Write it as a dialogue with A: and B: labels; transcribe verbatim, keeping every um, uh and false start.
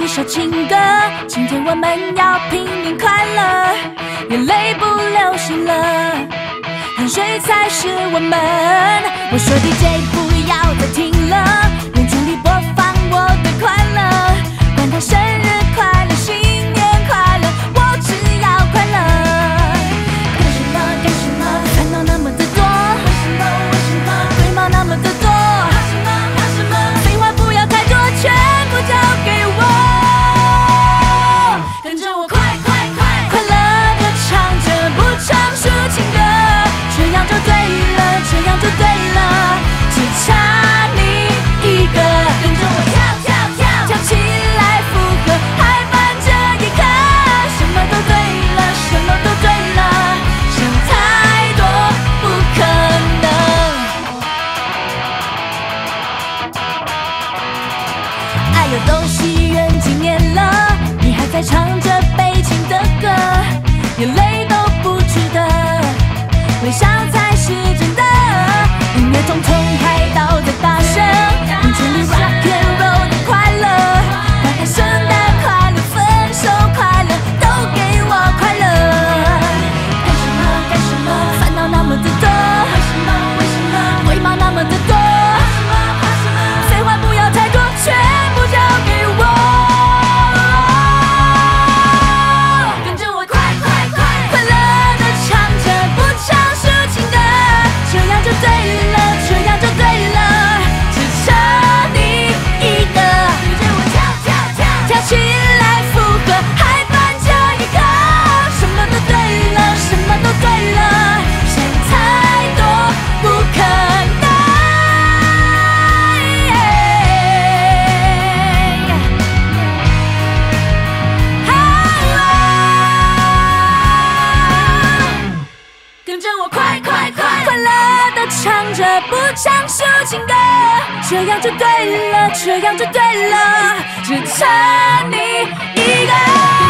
A: 首情歌，今天我们要拼命快乐，眼泪不流行了，汗水才是我们。我说 D J 不要再停了，用全力播放我的快乐，管他生日快乐、新年快乐，我只要快乐。干什么干什么，烦恼那么的多，为什么为什么，龟毛那么的多，怕什么怕什么，废话不要太多，全部交给我。跟着我快快快，快乐的唱着不唱抒情歌，这样就对了，这样就对了，只差你一个。跟着我跳跳跳，跳起来附和，嗨翻这一刻，什么都对了，什么都对了，想太多不可能。哎呦，都西元几年了，你还在唱着悲情的歌，眼泪都不值得，微笑才是真的。音乐通通开到最大声，用全力 rock and roll 的快乐，管他圣诞快乐、分手快乐，都给我快乐。干什么干什么，烦恼那么的多，为什么为什么，龟毛那么的多，怕什么怕什么，废话不要太多，全部交给我。跟着我快快快，快乐的唱着不唱抒情歌，这样就对了，这样就对了，只差你一个。跟着我跳跳跳，跳起来附和，嗨翻这一刻，什么都对了，什么都对了，想太多不可能。跟着我快快快，快乐的唱着不唱抒情歌，这样就对了，这样就对了，只差你一个。